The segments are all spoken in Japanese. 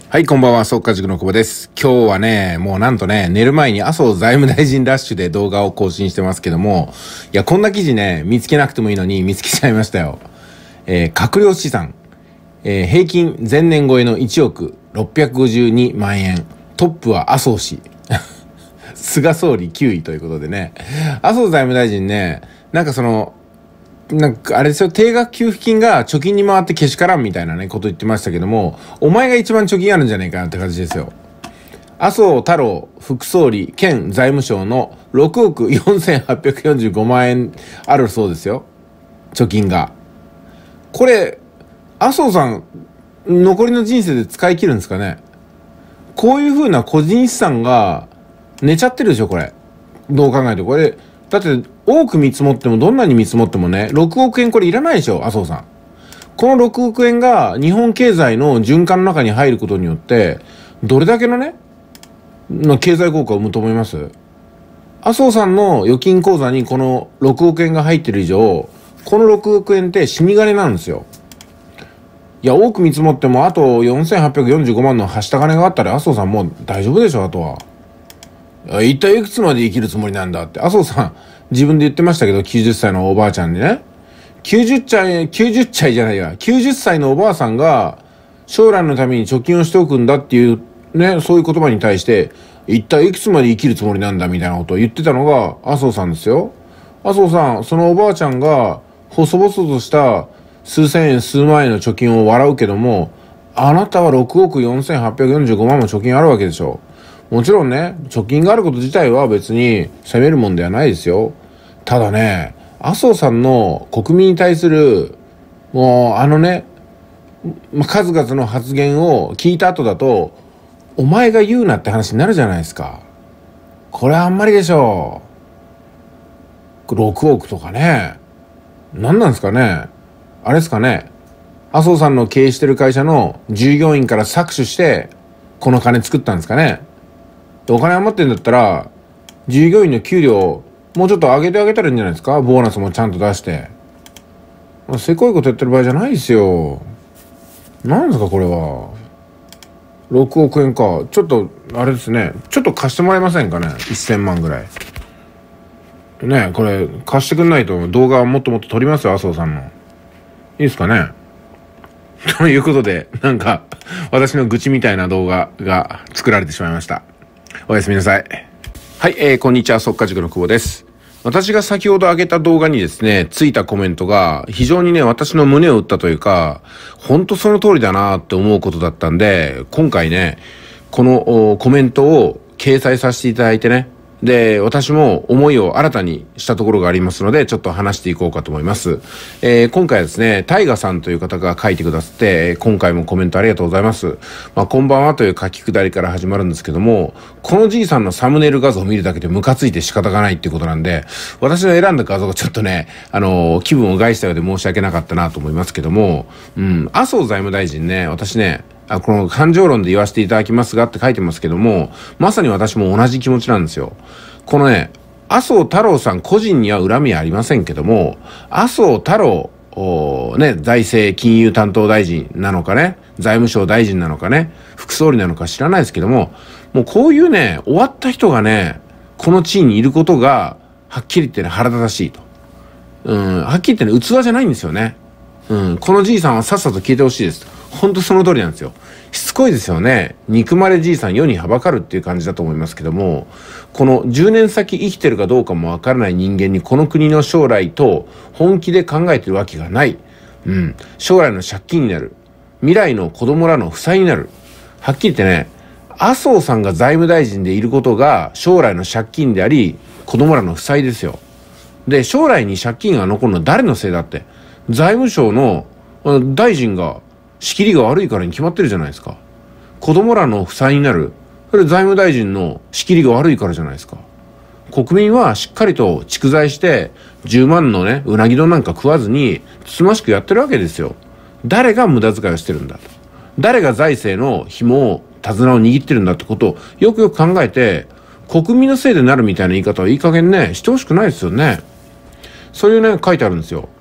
はい、こんばんは、速稼塾の久保です。今日はね、もうなんとね、寝る前に麻生財務大臣ラッシュで動画を更新してますけども、いや、こんな記事ね、見つけなくてもいいのに見つけちゃいましたよ。閣僚資産、平均前年超えの1億652万円。トップは麻生氏。菅総理9位ということでね、麻生財務大臣ね、なんかあれですよ、定額給付金が貯金に回ってけしからんみたいなね、こと言ってましたけども、お前が一番貯金あるんじゃないかなって感じですよ。麻生太郎副総理兼財務省の6億4845万円あるそうですよ。貯金が。これ、麻生さん、残りの人生で使い切るんですかね。こういう風な個人資産が寝ちゃってるでしょ、これ。どう考えてこれ。だって多く見積もってもどんなに見積もってもね、6億円これいらないでしょ、麻生さん。この6億円が日本経済の循環の中に入ることによってどれだけのね経済効果を生むと思います？麻生さんの預金口座にこの6億円が入ってる以上、この6億円って死に金なんですよ。いや、多く見積もってもあと4845万のはした金があったら麻生さんもう大丈夫でしょ。あとは一体いくつまで生きるつもりなんだって麻生さん自分で言ってましたけど、90歳のおばあちゃんにね、90歳じゃないや、90歳のおばあさんが将来のために貯金をしておくんだっていうね、そういう言葉に対して一体いくつまで生きるつもりなんだみたいなことを言ってたのが麻生さんですよ。麻生さん、そのおばあちゃんが細々とした数千円数万円の貯金を笑うけども、あなたは6億4845万も貯金あるわけでしょ。もちろんね、貯金があること自体は別に責めるもんではないですよ。ただね、麻生さんの国民に対する、もう数々の発言を聞いた後だと、お前が言うなって話になるじゃないですか。これあんまりでしょう。6億とかね。何なんですかね。あれですかね。麻生さんの経営してる会社の従業員から搾取して、この金作ったんですかね。お金余ってんだったら従業員の給料もうちょっと上げてあげたらいいんじゃないですか。ボーナスもちゃんと出して。せこいことやってる場合じゃないですよ。なんですかこれは。6億円か。ちょっとあれですね、ちょっと貸してもらえませんかね。1000万ぐらいね。これ貸してくんないと動画もっともっと撮りますよ、麻生さんの。いいですかね。ということで、なんか私の愚痴みたいな動画が作られてしまいました。おやすみなさい。はい、こんにちは、速稼塾の久保です。私が先ほど上げた動画にですね、ついたコメントが非常にね、私の胸を打ったというか、本当その通りだなって思うことだったんで、今回ね、このコメントを掲載させていただいてね、で、私も思いを新たにしたところがありますので、ちょっと話していこうかと思います。今回はですね、タイガさんという方が書いてくださって、今回もコメントありがとうございます。こんばんはという書き下りから始まるんですけども、このじいさんのサムネイル画像を見るだけでムカついて仕方がないっていうことなんで、私の選んだ画像がちょっとね、気分を害したようで申し訳なかったなと思いますけども、麻生財務大臣ね、私ね、この感情論で言わせていただきますがって書いてますけども、まさに私も同じ気持ちなんですよ。このね、麻生太郎さん個人には恨みはありませんけども、麻生太郎、財政金融担当大臣なのかね、財務省大臣なのかね、副総理なのか知らないですけども、もうこういうね、終わった人がね、この地位にいることが、はっきり言ってね、腹立たしいと。はっきり言ってね、器じゃないんですよね。このじいさんはさっさと消えてほしいです。本当その通りなんですよ。しつこいですよね。憎まれじいさん世にはばかるっていう感じだと思いますけども、この10年先生きてるかどうかもわからない人間にこの国の将来と本気で考えてるわけがない。将来の借金になる。未来の子供らの負債になる。はっきり言ってね、麻生さんが財務大臣でいることが将来の借金であり、子供らの負債ですよ。で、将来に借金が残るのは誰のせいだって。財務省の大臣が仕切りが悪いからに決まってるじゃないですか。子供らの負債になる。それ財務大臣の仕切りが悪いからじゃないですか。国民はしっかりと蓄財して10万のね、うなぎ丼なんか食わずにつつましくやってるわけですよ。誰が無駄遣いをしてるんだと。誰が財政の紐を、手綱を握ってるんだってことをよくよく考えて、国民のせいでなるみたいな言い方はいい加減ね、してほしくないですよね。そういうね、書いてあるんですよ。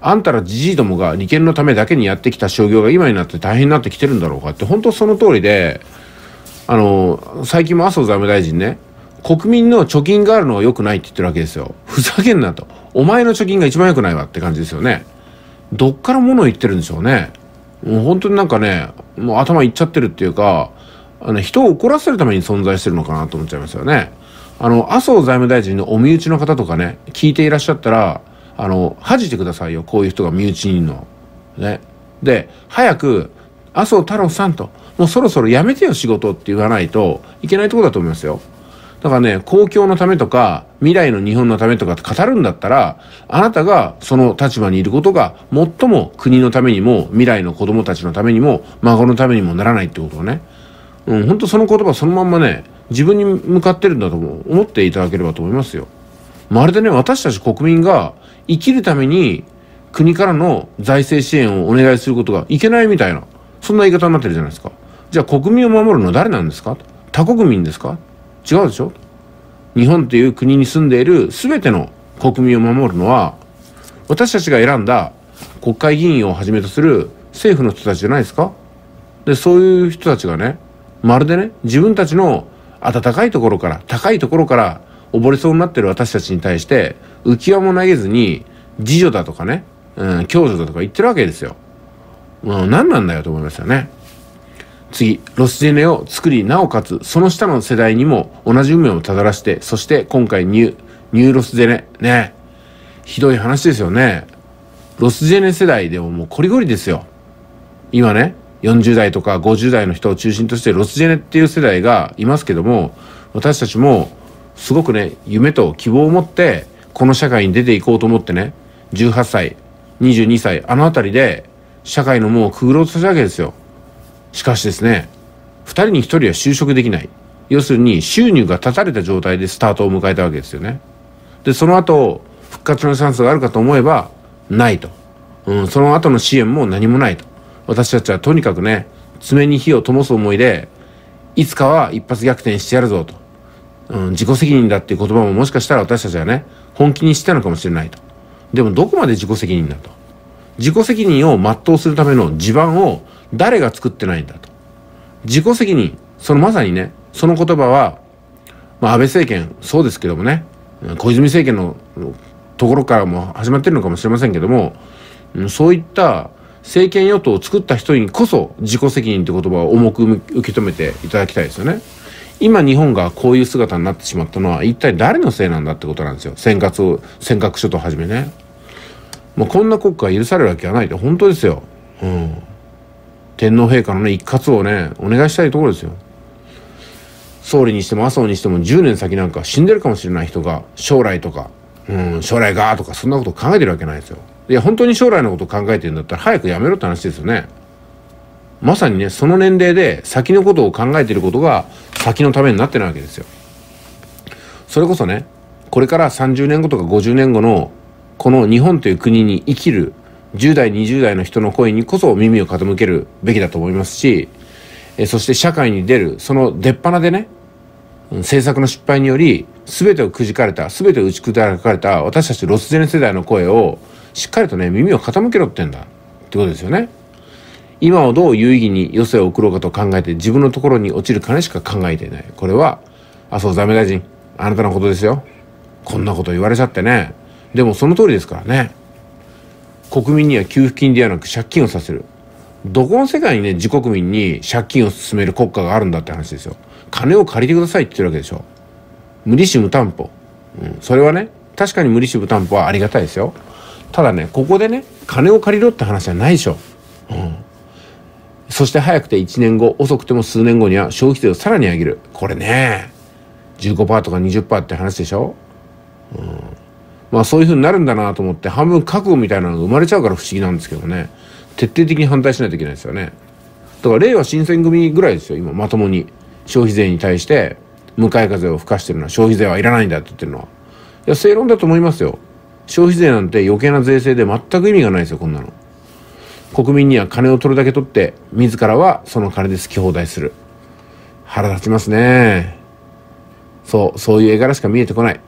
あんたらじじいどもが利権のためだけにやってきた商業が今になって大変になってきてるんだろうかって、本当その通りで、最近も麻生財務大臣ね、国民の貯金があるのは良くないって言ってるわけですよ。ふざけんなと。お前の貯金が一番良くないわって感じですよね。どっから物を言ってるんでしょうね。もう本当になんかね、もう頭いっちゃってるっていうか、人を怒らせるために存在してるのかなと思っちゃいますよね。麻生財務大臣のお身内の方とかね、聞いていらっしゃったら、恥じてくださいよ、こういう人が身内にいるの。ね。で、早く、麻生太郎さんと、もうそろそろやめてよ仕事って言わないといけないところだと思いますよ。だからね、公共のためとか、未来の日本のためとかって語るんだったら、あなたがその立場にいることが、最も国のためにも、未来の子供たちのためにも、孫のためにもならないってことをね。本当その言葉そのまんまね、自分に向かってるんだと思っていただければと思いますよ。まるでね、私たち国民が生きるために国からの財政支援をお願いすることがいけないみたいな、そんな言い方になってるじゃないですか。じゃあ国民を守るのは誰なんですか？他国民ですか？違うでしょ。日本という国に住んでいる全ての国民を守るのは、私たちが選んだ国会議員をはじめとする政府の人たちじゃないですか。で、そういう人たちがね、まるでね、自分たちの温かいところから、高いところから溺れそうになってる私たちに対して浮き輪も投げずに自助だとかね、共助だとか言ってるわけですよ。もう何なんだよと思いますよね。次、ロスジェネを作り、なおかつその下の世代にも同じ運命をたどらして、そして今回ニューロスジェネね、ひどい話ですよね。ロスジェネ世代でももうコリゴリですよ。今ね、40代とか50代の人を中心としてロスジェネっていう世代がいますけども、私たちもすごくね、夢と希望を持ってこの社会に出ていこうと思ってね、18歳22歳あのあたりで社会の門をくぐろうとしたわけですよ。しかしですね、2人に1人は就職できない、要するに収入が断たれた状態でスタートを迎えたわけですよね。でその後復活のチャンスがあるかと思えばないと、その後の支援も何もないと。私たちはとにかくね、爪に火を灯す思いでいつかは一発逆転してやるぞと、自己責任だっていう言葉ももしかしたら私たちはね、本気にしてたのかもしれないと。でもどこまで自己責任だと。自己責任を全うするための地盤を誰が作ってないんだと。自己責任、そのまさにね、その言葉は、安倍政権そうですけどもね、小泉政権のところからも始まってるのかもしれませんけども、そういった政権与党を作った人にこそ自己責任って言葉を重く受け止めていただきたいですよね。今日本がこういう姿になってしまったのは一体誰のせいなんだってことなんですよ。尖閣諸島はじめね。こんな国家が許されるわけはないって本当ですよ。天皇陛下のね、一括をね、お願いしたいところですよ。総理にしても麻生にしても10年先なんか死んでるかもしれない人が将来とか、将来がとかそんなことを考えてるわけないですよ。いや本当に将来のことを考えてるんだったら早くやめろって話ですよね。まさにね、その年齢で先のことを考えていることが先のためになってるわけですよ。それこそね、これから30年後とか50年後のこの日本という国に生きる10代20代の人の声にこそ耳を傾けるべきだと思いますし、そして社会に出るその出っ鼻でね、政策の失敗により全てをくじかれた、全てを打ち砕かれた私たちロスジェネ世代の声をしっかりとね、耳を傾けろってんだってことですよね。今をどう有意義に余生を送ろうかと考えて自分のところに落ちる金しか考えていない。これは麻生財務大臣、あなたのことですよ。こんなこと言われちゃってね。でもその通りですからね。国民には給付金ではなく借金をさせる。どこの世界にね、自国民に借金を進める国家があるんだって話ですよ。金を借りてくださいって言ってるわけでしょ。無利子無担保、それはね、確かに無利子無担保はありがたいですよ。ただね、ここでね、金を借りろって話はないでしょ。そして早くて1年後、遅くても数年後には消費税をさらに上げる。これね、15% とか 20% って話でしょ。そういう風になるんだなと思って半分覚悟みたいなのが生まれちゃうから不思議なんですけどね。徹底的に反対しないといけないですよね。だから令和新選組ぐらいですよ、今まともに消費税に対して向かい風を吹かしてるのは、消費税はいらないんだって言ってるのは。いや、正論だと思いますよ。消費税なんて余計な税制で全く意味がないですよ、こんなの。国民には金を取るだけ取って自らはその金で好き放題する。腹立ちますね。そういう絵柄しか見えてこない。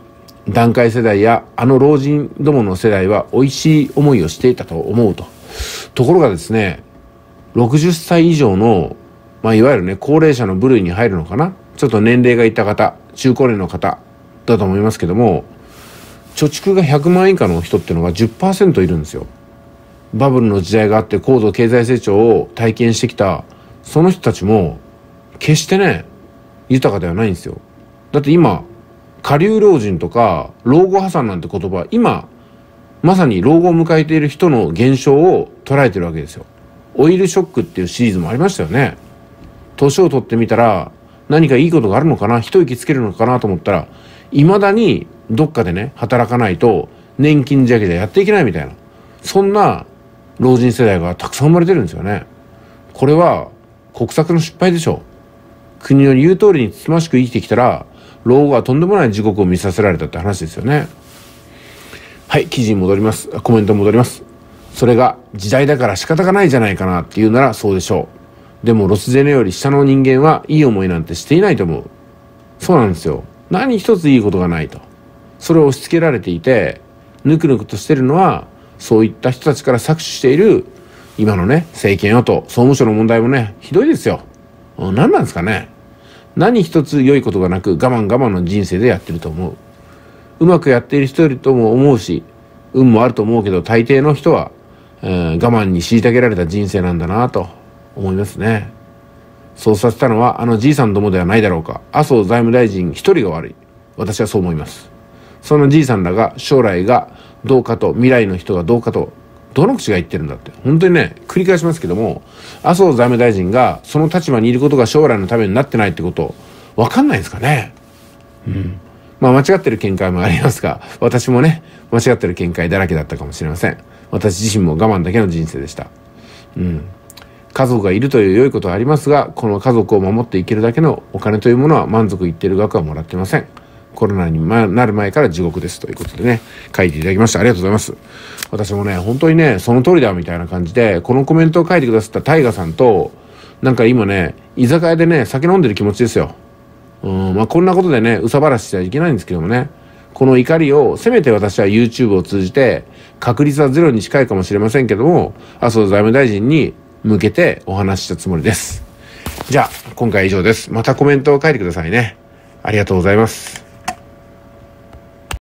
団塊世代や老人どもの世代は美味しい思いをしていたと思うと。ところがですね、60歳以上の、いわゆるね、高齢者の部類に入るのかな。ちょっと年齢がいった方、中高齢の方だと思いますけども、貯蓄が100万円以下の人っていうのが 10% いるんですよ。バブルの時代があって高度経済成長を体験してきたその人たちも決してね、豊かではないんですよ。だって今、下流老人とか老後破産なんて言葉、今まさに老後を迎えている人の現象を捉えてるわけですよ。オイルショックっていうシリーズもありましたよね。年を取ってみたら何かいいことがあるのかな、一息つけるのかなと思ったら、未だにどっかでね、働かないと年金じゃけでやっていけないみたいな、そんな老人世代がたくさん生まれてるんですよね。これは国策の失敗でしょう。国の言う通りにつつましく生きてきたら、老後はとんでもない地獄を見させられたって話ですよね。はい、記事に戻ります。コメントに戻ります。それが時代だから仕方がないじゃないかなっていうならそうでしょう。でもロスジェネより下の人間はいい思いなんてしていないと思う。そうなんですよ。何一ついいことがないと。それを押し付けられていて、ぬくぬくとしてるのは、そういった人たちから搾取している今のね、政権与党、総務省の問題もね、ひどいですよ。何なんですかね。何一つ良いことがなく我慢我慢の人生でやってると思う。うまくやっている人いるとも思うし、運もあると思うけど、大抵の人は、我慢に虐げられた人生なんだなと思いますね。そうさせたのはじいさんどもではないだろうか。麻生財務大臣一人が悪い。私はそう思います。そのじいさんらが将来がどうかと、未来の人がどうかと、どの口が言ってるんだって。本当にね、繰り返しますけども、麻生財務大臣がその立場にいることが将来のためになってないってこと、わかんないですかね。間違ってる見解もありますが、私もね、間違ってる見解だらけだったかもしれません。私自身も我慢だけの人生でした。家族がいるという良いことはありますが、この家族を守っていけるだけのお金というものは満足いっている額はもらってません。コロナになる前から地獄ですということでね、書いていただきました。ありがとうございます。私もね、本当にね、その通りだみたいな感じで、このコメントを書いてくださったタイガさんと、なんか今ね、居酒屋でね、酒飲んでる気持ちですよ。こんなことでね、うさばらしちゃいけないんですけどもね、この怒りを、せめて私は YouTube を通じて、確率はゼロに近いかもしれませんけども、麻生財務大臣に向けてお話ししたつもりです。じゃあ、今回は以上です。またコメントを書いてくださいね。ありがとうございます。